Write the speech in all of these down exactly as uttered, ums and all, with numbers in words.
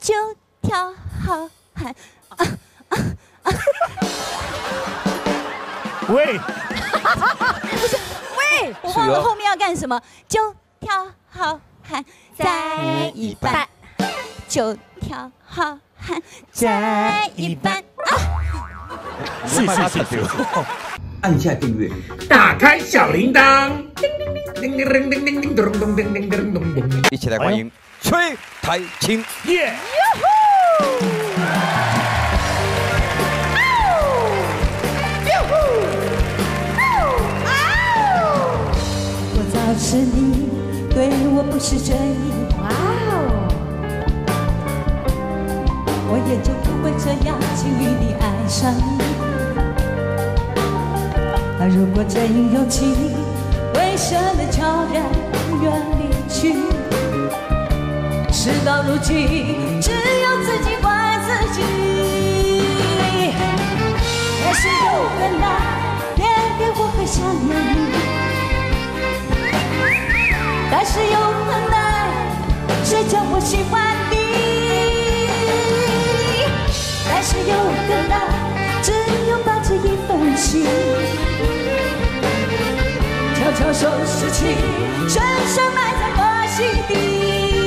九条好汉。啊啊啊、 喂， 不是喂，我忘了后面要干什么。九条好汉在一半，九条好汉在一半。啊！ 是是是是。 按下订阅， 打开小铃铛， 一起来欢迎崔台青耶！ 我早知你对我不是真意，哇哦，我也就不会这样轻易地爱上你。如果真有情，为什么悄然远离去？事到如今，只有自己怪自己。但是有人来，偏偏我会想念你。但是有人来，谁叫我喜欢你？但是有人来，只有抱着一份心。悄悄收拾起，深深埋在我心底。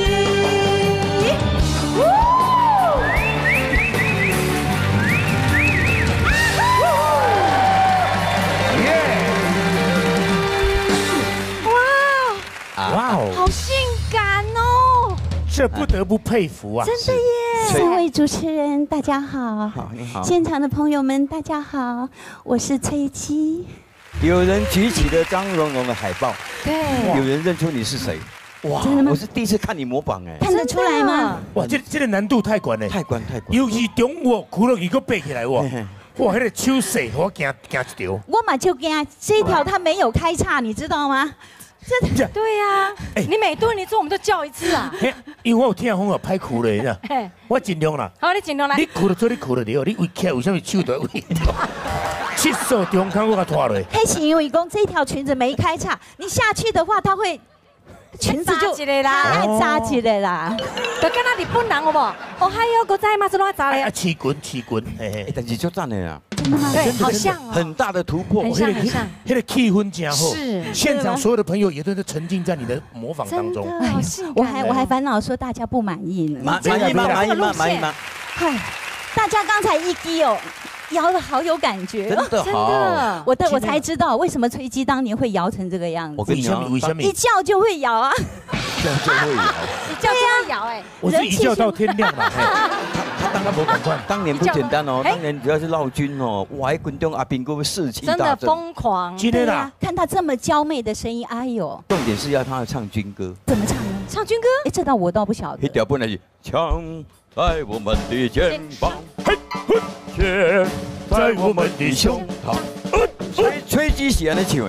哇哇哦， 好性感哦！ 这不得不佩服啊！ 真的耶！四位主持人，大家好。 好，你好。 现场的朋友们，大家好，我是崔姬。 有人举起了张荣荣的海报， 对， 有人认出你是谁？ 哇， 真的吗我是第一次看你模仿哎， 看得出来吗？ 哇，这这个难度太悬了， 太关太关。 尤其中午苦了一个背起来哇，哇，那个手势我惊惊一条。 我嘛就惊这一条它没有开叉，你知道吗？ 真的对呀，你每顿你做我们就叫一次啊。 因为我有听讲哦，歹苦了，你知道？我尽量啦。 好，你尽量来。 你苦了做你苦了了，你围起来为什么手都围？七手中间我给拖落。 黑是因为讲这条裙子没开叉，你下去的话，它会裙子就扎起来啦， 太扎起来啦。 就跟那日本人好不好？哦，还有个在吗？这乱扎嘞。 啊，气滚气滚，嘿嘿。 但是就赞的呀， 对，好像哦， 很大的突破， 很像很像。 那个气氛真好， 是现场所有的朋友也都是沉浸在你的模仿当中。 真的好性感。 我还我还烦恼说大家不满意呢。 满满意吗？满意吗？满意吗？ 嗨，大家刚才一击哦。摇的好有感觉， 真的好， 我的我才知道为什么崔姬当年会摇成这个样子。 我跟你讲， 为什么一叫就会摇啊， 一叫就会摇， 一叫就会摇哎， 我是一觉到天亮了。 他他当年不赶快，当年不简单哦，当年主要是绕军哦，哇，群众阿兵哥士气大振， 真的疯狂。 今天啦， 看他这么娇媚的声音，哎呦， 重点是要他唱军歌， 怎么唱呢？ 唱军歌？ 哎，这倒我倒不晓得。 一条本来是枪在我们的肩膀，嘿，血在我们的胸膛。崔崔姬是安尼唱的。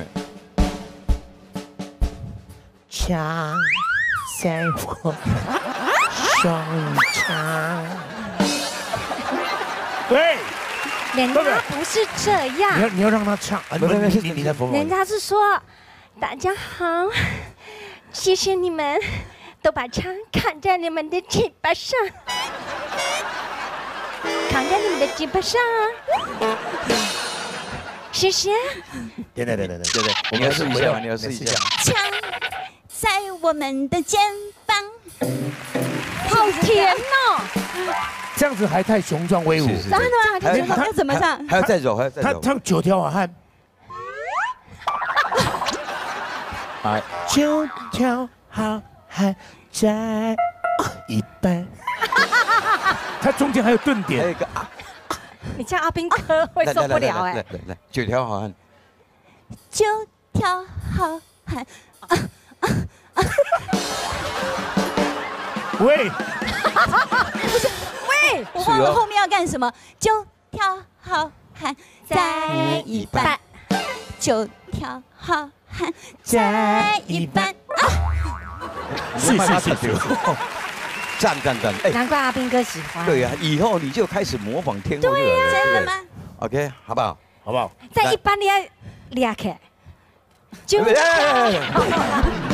枪在我胸膛。对， 人家不是这样， 你要你要让他唱，啊，不是你你在模仿。 人家是说，大家好，谢谢你们都把枪扛在你们的嘴巴上。扛在你们的肩膀上啊！谢谢。 等等等等等， 对对，你要试一下，你要试一下。 枪在我们的肩膀， 好甜哦！ 这样子还太雄壮威武。 真的吗？太雄壮，要怎么唱？ 还要再走，还要再走。 他唱九条好汉。 哎， 九条好汉在一半。他中间还有顿点， 还有一个啊， 你叫阿兵哥会受不了哎！ 来来来，九条好汉， 九条好汉。 喂， 不是喂，我忘了后面要干什么。九条好汉在一半，九条好汉在一半。 是是是是。 赞赞赞！哎， 难怪阿兵哥喜欢。 对呀，以后你就开始模仿天后。 对呀，真的吗 ？OK， 好不好？ 好不好？ 在一般你要裂开，就。